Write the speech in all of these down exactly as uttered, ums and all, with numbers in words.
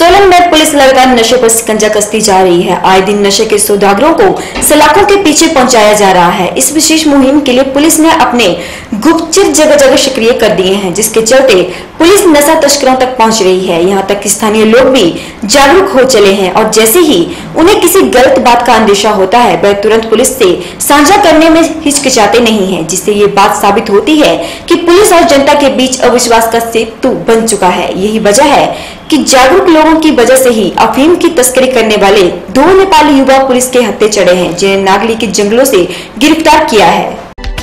सोलन में पुलिस लगातार नशे पर शिकंजा कसती जा रही है। आए दिन नशे के सौदागरों को सलाखों के पीछे पहुंचाया जा रहा है। इस विशेष मुहिम के लिए पुलिस ने अपने गुप्तचर जगह जगह सक्रिय कर दिए हैं, जिसके चलते पुलिस नशा तस्करों तक पहुंच रही है। यहां तक कि स्थानीय लोग भी जागरूक हो चले हैं और जैसे ही उन्हें किसी गलत बात का अंदेशा होता है, वह तुरंत पुलिस से साझा करने में हिचकिचाते नहीं है, जिससे ये बात साबित होती है कि पुलिस और जनता के बीच अविश्वास का सेतु बन चुका है। यही वजह है कि जागरूक लोगों की वजह से ही अफीम की तस्करी करने वाले दो नेपाली युवा पुलिस के हत्थे चढ़े हैं, जिन्हें नागली के जंगलों से गिरफ्तार किया है।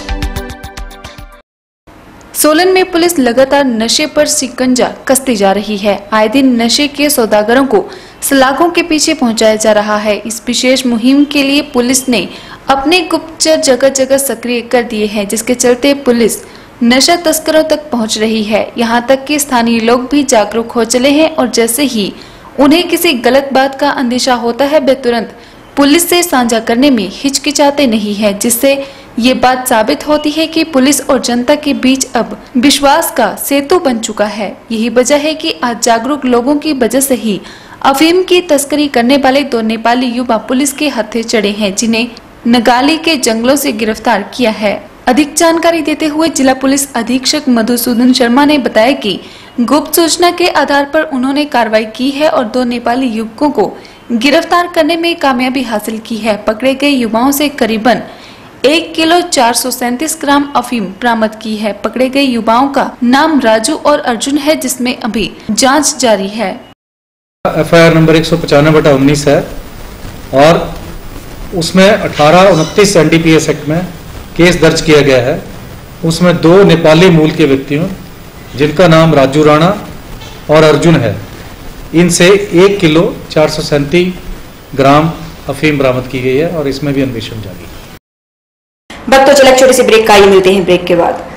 सोलन में पुलिस लगातार नशे पर शिकंजा कसती जा रही है। आए दिन नशे के सौदागरों को सलाखों के पीछे पहुंचाया जा रहा है। इस विशेष मुहिम के लिए पुलिस ने अपने गुप्तचर जगह जगह सक्रिय कर दिए हैं, जिसके चलते पुलिस नशा तस्करों तक पहुंच रही है। यहां तक कि स्थानीय लोग भी जागरूक हो चले हैं और जैसे ही उन्हें किसी गलत बात का अंदेशा होता है, वे तुरंत पुलिस से साझा करने में हिचकिचाते नहीं है, जिससे ये बात साबित होती है कि पुलिस और जनता के बीच अब विश्वास का सेतु बन चुका है। यही वजह है कि आज जागरूक लोगों की वजह से ही अफीम की तस्करी करने वाले दो नेपाली युवा पुलिस के हत्थे चढ़े हैं, जिन्हें नगाली के जंगलों से गिरफ्तार किया है। अधिक जानकारी देते हुए जिला पुलिस अधीक्षक मधुसूदन शर्मा ने बताया कि गुप्त सूचना के आधार पर उन्होंने कार्रवाई की है और दो नेपाली युवकों को गिरफ्तार करने में कामयाबी हासिल की है। पकड़े गए युवाओं से करीबन एक किलो चार सौ सैंतीस ग्राम अफीम बरामद की है। पकड़े गए युवाओं का नाम राजू और अर्जुन है, जिसमें अभी जांच जारी है। एफ आई आर नंबर एक सौ पचानवे बटा उन्नीस है और उसमें अठारह उनतीस N D P S act में केस दर्ज किया गया है। उसमें दो नेपाली मूल के व्यक्तियों जिनका नाम राजू राणा और अर्जुन है, इनसे एक किलो चार सौ सैंतीस ग्राम अफीम बरामद की गई है और इसमें भी अन्वेषण जारी है। वक्त तो चला छोटे से ब्रेक का, ये मिलते हैं ब्रेक के बाद।